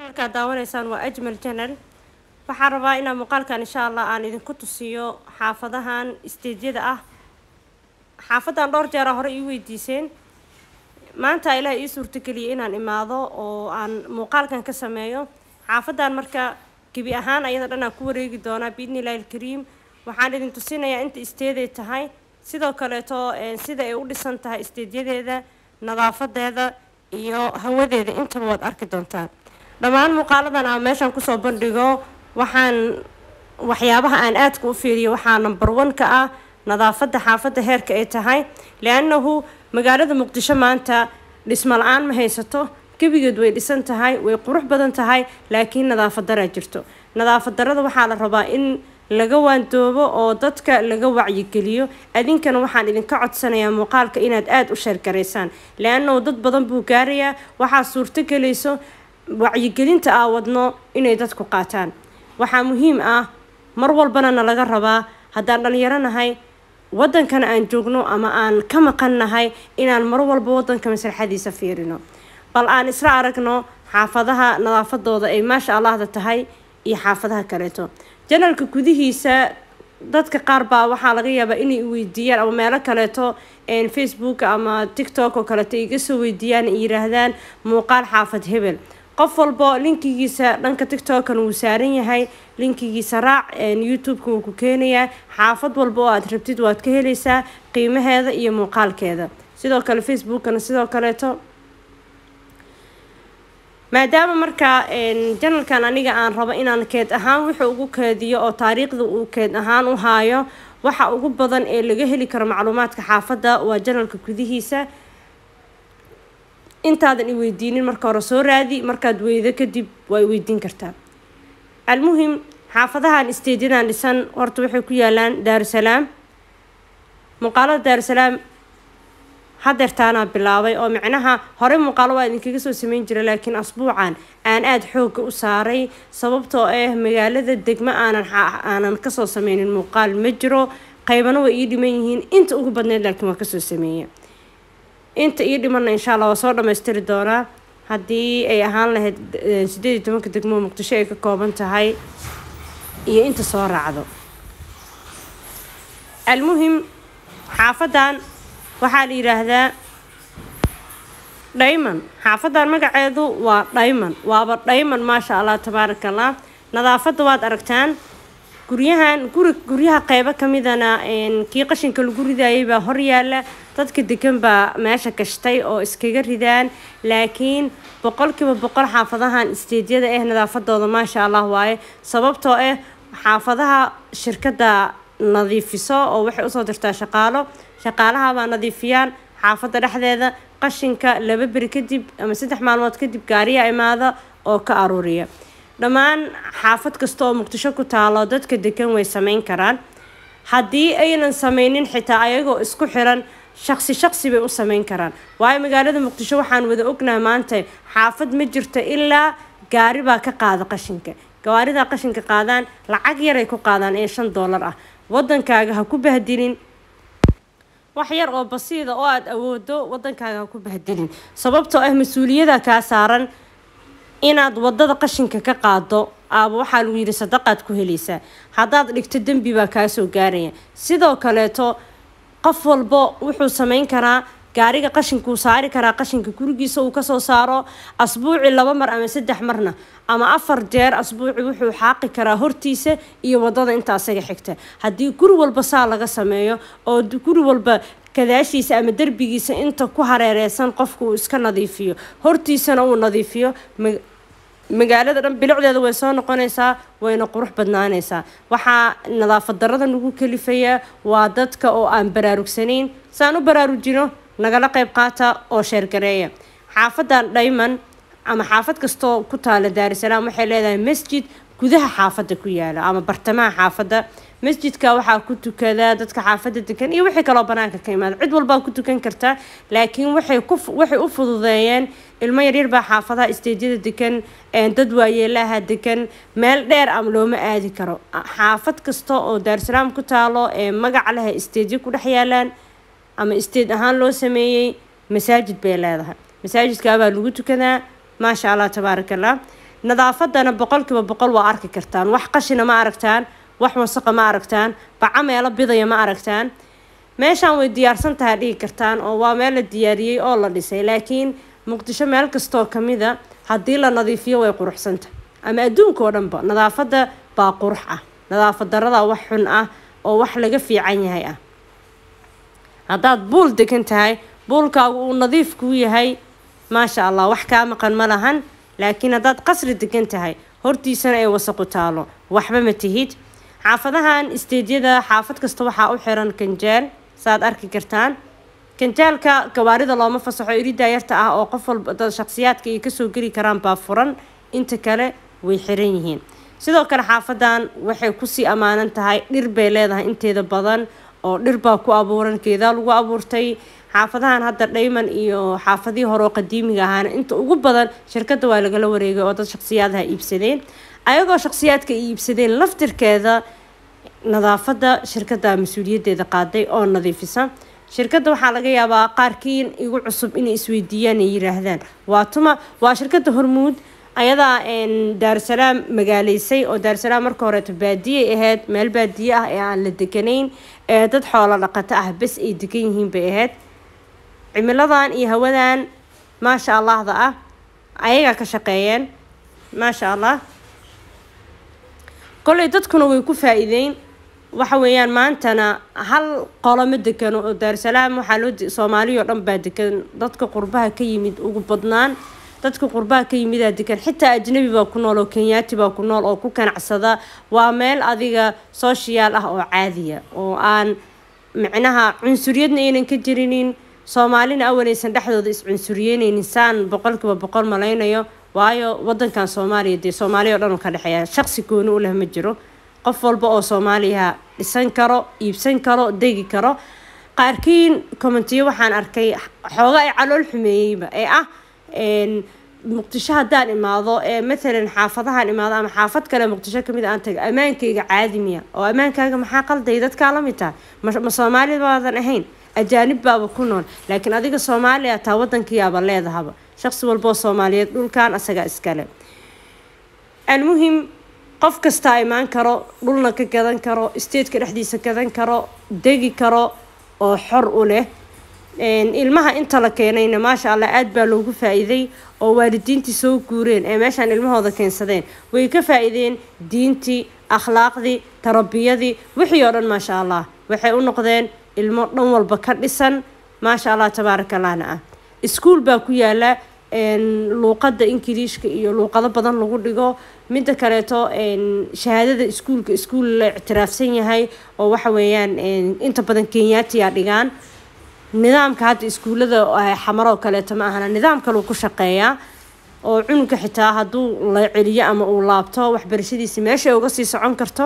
channelka daawanaysaan waa Ajmal channel. waxaan rabaa inaan muuqaalkan insha Allah aan idinku tusiyo xaafadahan isteejyada ah. xaafadan dhowr jeer hore ii weydiiseen. maanta ilaahay ii suurtageliyay inaan imaado oo aan muuqaalkan ka sameeyo. xaafadan marka kibi ahaan ayada dhan aan ku wareegi doonaa biidnillaahil kariim. waxaan idin tusinayaa inta isteeday tahay, sidoo kale sida ay u dhisan tahay isteejyadeeda, nadaafadeeda iyo hawadeeda intaba waad arki doontaan. dhammaan muuqaaladan aan meeshan kusoo bandhigo waxyaabaha aan aadka u fiiriyo waxaa number 1 ka ah nadaafada xaafada heerka ay tahay, laanahu magaalada Muqdisho maanta dhismo la'aan ma haysato. gabigeed way dhisan tahay, way qurux badan tahay, laakiin nadaafad darro jirto. nadaafad darrada waxaa la rabaa in laga waandoobo oo dadka laga wacyi geliyo. adinkana waxaan idinka codsanayaa muuqaalka inaad aad u share gareysaan, laanahu dad badan buu gaarayaa. waxaa suurto galayso wacyi gelinta aawadno inay dadku qaataan. waxaa muhiim ah mar walbana laga rabaa haddaan dhalinyaro nahay wadankana aan joogno ama aan ka maqan nahay inaan mar walba wadanka maslaxadiisa fiirino. bal aan isla aragno xaafadaha nadaafadooda ay maasha Allah tahay iyo xaafadaha kaleeto. janalka gudihiisa dadka qaar baa waxaa laga yaabaa inay weydiiyaan ama meelo kaleeto Facebook ama TikTok oo kaleeto iga soo weydiiyaan yiraahdaan muuqaal xaafad hebel. qof walbo linkigiisa dhanka TikTok-kan uu saaran yahay, linkigiisa raac YouTube-ka uu ku keenayaa. xaafad walbo aad rabtid waad ka helaysaa qiimaheeda iyo muuqaalkeeda. sidoo kale Facebook-kana sidoo kaleeto. maadaama marka channelkan aniga aan rabo inaan keed ahaan wuxuu ugu keediyo oo taariikhda uu keed ahaan u haayo, waxa ugu badan ee laga heli karo macluumaadka xaafada waa channelka gudihiisa. intaadan i weydiinin marka hore soo raadi, markaad weydo kadib way weydiin kartaa. almuhim xaafadahan isteedyadan dhisan horta waxay ku yaalaan Daarusalaam. muuqaalada Daarusalaam hadeertaana bilaabay oo macnaha hore muuqaalo waa idinkaga soo sameyn jiray, laakiin asbuucan aan aad xoog u saaray sababtoo ah magaalada degmo aanan ka soo sameynin muuqaal ma jiro. qaybana way ii dhiman yihiin, inta ugu badneed laakiin waa ka soo sameeyay. inta ii dhimanna insha Allah waa soo dhameystiri doonaa haddii ay ahaan lahayd 18 degmo Muqdisho ay ka kooban tahay iyo inta soo raacdo. almuhim xaafadan waxaa la yiraahdaa Diamond. xaafadan magaceedu waa Diamond, waaba Diamond maasha Allah tabaarakallah. nadaafada waad aragtaan. guryaha qaybo kamidana kii qashinka lagu ridaayay baa hor yaala. dadka degan baa meesha kashtay oo iskaga ridaan, laakiin 100% xaafadahan isteedyada nadaafadooda maasha Allah waaye. sababtoo ah xaafadaha shirkada nadiifiso oo waxay usoo dirtaa shaqaalaha baa nadiifiyaan xaafada dhexdeeda. qashinka 2 bari kadib ama 3 maalmood kadib gaariya imaada oo ka aruuriya. dhammaan xaafad kasta oo Muqdisho ku taalo dadka degan way sameyn karaan. haddii aynan sameynin xitaa ayagoo isku xiran shakhsi bay u sameyn karaan. waayo magaalada Muqdisho waxaan wada ognahay maanta xaafad ma jirto ilaa gaari baa ka qaada qashinka. gawaarida qashinka qaadaan lacag yar ay ku qaadaan ee $5 ah. wadankaaga ha ku bahdilin wax yar oo basiida oo aad awoodo, wadankaaga ha ku bahdilin. sababtoo ah mas'uuliyada ka saaran inaad wadada qashinka ka qaado waxaa lagu yiri sadaqaad ku helaysaa. haddaad dhigto dambi baa kaa soo gaaraya. sidoo kaleeto qof walbo wuxuu sameyn karaa gaariga qashinka saari karaa qashinka gurigiisa uu ka soo saaro asbuuci 2 mar ama 3 marna ama 4 jeer asbuuci wuxuu xaaqi karaa hortiisa iyo wadada inta asaga xigta. haddii guri walba saa laga sameeyo oo guri walba kadaashiisa ama darbigiisa inta ku hareereysan qofku uu iska nadiifiyo, hortiisana uu nadiifiyo, magaalada dhan bilicdeeda way soo noqonaysaa, wayna qurux badnaanaysaa. waxaa nadaafad darrada nagu kalifayaa waa dadka oo aan baraarugsanayn. saan u baraarujino nagala qayb qaata oo sheer gareeya. xaafadan Diamond ama xaafad kastoo ku taala Daarusalaam waxay leedahay masjid gudaha xaafada ku yaala ama bartamaha xaafada. masjidka waxaa ku tukada dadka xaafada degan iyo wixii kale oo banaanka ka imaada. cid walba ku tukan karta, laakiin waxay u fududeeyeen ilmo yar baa xaafadaha isteedyada degan, dad waayeelaha degan, meel dheer ama looma aadi karo. xaafad kasta oo Daarusalaam ku taalo magac leh isteedyo ku dhex yaalaan ama isteed ahaan loo sameeyay masaajid bay leedahay. masaajidka baa lagu tukadaa ما شاء الله تبارك الله. nadaafadana boqolkiiba boqol waa arki kartaan wax qashina ma aragtaan wax wasaqa ma aragtaan baca meelo bidaya ma aragtaan meeshaan way diyaarsan tahay dhigi kartaan oo waa meel la diyaariyey oo la dhisay laakiin muqdisho meel kastoo kamida haddii la nadiifiyo way quruxsantahay ama adduunka oo dhanba nadaafada baa qurux ah nadaafad darada wax xun ah oo wax laga fiican yahay ah haddaad buul degan tahay buulkaagu uu nadiif kuu yahay maasha allah wax kaa maqan ma lahan laakiin haddaad qasri degan tahay hortiisana ay wasaqu taalo waxba ma tihid xaafadahan isteedyada xaafad kasta waxaa u xiran kanjaal saad arki kartaan kanjaalka gawaarida looma fasaxo irida yarta ah oo qof walba shakhsiyaadka ay kasoo geli karaan baa furan inta kale way xiran yihiin sidoo kale xaafadan waxay kusii ammaanan tahay dhir bay leedahay inteeda badan oo dhir baa ku abuuran geedaa lagu abuurtay xaafadahan hadda dhayman iyo xaafadihii hore oo qadiimiga ahaana inta ugu badan shirkadda waa lagala wareegay oo dad shakhsiyaadaha iibsadeen ayagoo shakhsiyaadka iibsadeen laftirkeeda nadaafadda shirkadda mas-uuliyaddeeda qaaday oo nadiifisa shirkadda waxaa laga yaabaa qaarkiin igu cusub inay isweydiiyaan ay yiraahdaan waa shirkadda hormuud ayadaa daarsalaam magaaleysay oo daarsalaam marka horeeto baadiyay ahayd meel baadiye ah ee aan la deganayn ee dad xoolo dhaqato ah bas ay degan yihiin bay ahayd cimiladan iyo hawadan maasha allahda ah ayagaa ka shaqeeyeen maasha allah kolay dadkuna way ku faa'iideyn waxa weeyaan maantana hal qolama degan oo daarsalaam waxaa loo Soomaaliya oo dhan baa degan dadka qurbaha ka yimid ugu badnaan dadka qurbaha ka yimid degan xitaa ajnabi baa ku nool oo Kenyaati baa ku nool oo ku kanacsada waa meel adiga social ah oo caadiya oo aan macnaha cunsuriyadna aynan ka jirinin Soomaalina awaleysan dhexdooda is cunsuriyeenaynin saan boqolkiiba boqol malaynayo waayo wadankan Soomaaliya Soomaaliya oo dhan ka dhaxeeya shakhsi gooni u leh ma jiro qof walba oo Soomaaliya dhisan karo iibsan karo degi karo qaarkiin commentiyo waxaan arkay xooga ay calool xumeeyayba ee ah muqdisho haddaan imaado مثلا xaafadahan imaado ama xaafad kale muqdisho kamid aan tago amaankayga caadi miya oo amaankaaga maxaa qalday dadka la mid tahay ma Soomaali baadan ahayn ajaanib baaba ku nool laakiin adiga Soomaaliya taa wadankiyaaba leedahaba shakhsi walba Soomaaliyeed dhulkan asaga iskale almuhim qof kasta imaan karo dhulna ka gadan karo state-ka dhexdiisa gadan karo degi karo oo xor u leh ilmaha inta la keenayna maasha Allah aad baa loogu faa'iiday oo waalidiintii soo guureen ee meeshan ilmahooda keensadeen way ka faa'iideen diintii akhlaaqdii tarbiyadii wixii oo dhan maasha Allah waxay u noqdeen ilmo dhan walba ka dhisan maasha Allah tabaarakallahna ah iskuul baa ku yaala luuqada ingiriiska iyo luuqado badan lagu dhigo midda kaleeto shahaadada iskuul la ictiraafsan yahay oo waxa weeyaan inta badan Kenyaati yaa dhigaan nidaamka hadda iskuulada xamaro kaleeto ma ahana nidaam kale uu ku shaqeeyaa oo cunugga xitaa hadduu la celiyo ama uu laabto waxbarashadiisa meesha uga sii socon karto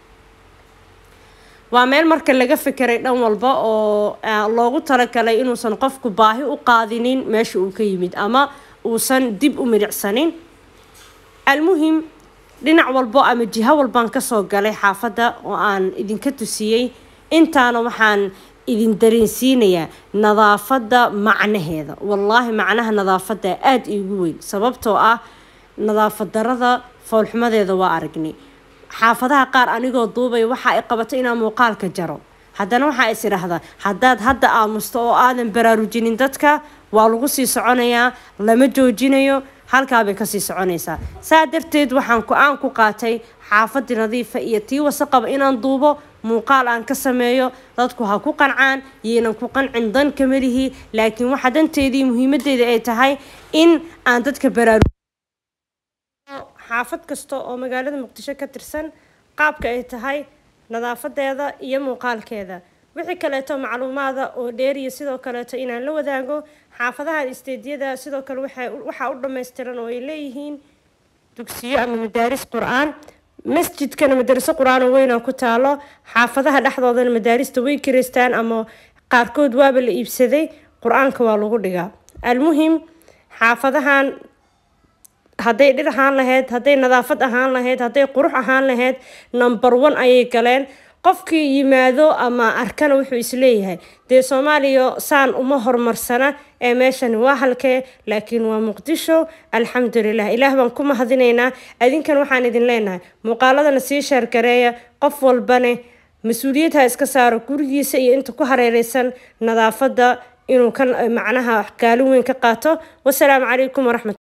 waa meel marka laga fikiray dhan walba oo loogu talagalay inuusan qofku baahi u qaadinin meesha uu ka yimid ama uusan dib u milicsanin almuhim dhinac walbo ama jiha walbaan ka soo galay xaafadda oo aan idinka tusiyey intaana waxaan idin dareensiinayaa nadaafadda macnaheeda wallaahi macnaha nadaafadda aad iigu weyn sababtoo ah nadaafad darada foolxumadeeda waa aragnay xaafadaha qaar anigoo duubay waxa ay qabatay inaan muuqaalka jaro haddana waxa is iraahdaa haddaad hadda aamusto oo aadan baraarujinin dadka waa lagu sii soconayaa lama joojinayo halkaa bay kasii soconaysaa saa darteed waxaan go'aan ku qaatay xaafadii nadiifa iyo tii wasaqaba inaan duubo muuqaal aan ka sameeyo dadku ha ku qancaan yeelan ku qancin dan kamalihi laakiin waxa danteedii muhiimadeeda ay tahay in aan dadka baraarujiyo xaafad kasta oo magaalada Muqdisho ka tirsan qaabka ay tahay nadaafadeeda iyo muuqaalkeeda wixii kale to macluumaada oo dheer iyo sidoo kale to inaan la wadaago xaafadaha isteediyada sidoo kale waxa u dhameystiran oo ay leeyihiin dugsiyo ama madaaris quraan masjidkana madariso quraan weyn oo ku taalo xaafadaha dhexdoodana madaarista way kireystaan ama qaarkood waaba la iibsaday quraanka waa lagu dhigaa almuhim xaafadahan hadday dhir ahaan lahayd hadday nadaafad ahaan lahayd hadday qurux ahaan lahayd number 1 ayay galeen qofkii yimaado ama arkana wuxuu isleeyahay dee Soomaaliya saan uma horumarsana ee meeshan waa halkee laakiin waa Muqdisho alxamdulillah ilaah baan ku mahadinaynaa adinkan waxaan idin leenahay muuqaaladana sii share gareeya qof walbane mas'uuliyadda iska saaro gurigiisa iyo inta ku hareeraysan nadaafada inuu kan macnaha kaalin weyn ka qaato wassalaamu calaykum waraxmatullahi